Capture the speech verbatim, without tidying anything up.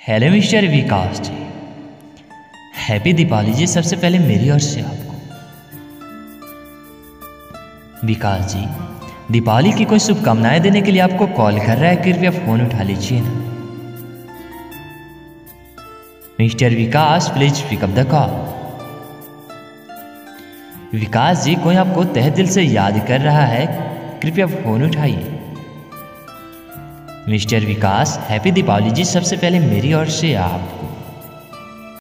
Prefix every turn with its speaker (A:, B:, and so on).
A: Hello mister Vikas ji, happy Deepawali ji. सबसे पहले मेरी ओर से आपको। विकास जी, दीपावली की कोई शुभकामनाएं देने के लिए आपको कॉल कर रहा है, कृपया फोन उठा लीजिए ना। Mister Vikas please pick up the call. Vikas ji, कोई आपको तहे दिल से याद कर रहा है, कृपया फोन उठाइए। Mister Vikas, happy Deepawali ji. सबसे पहले मेरी ओर से आपको।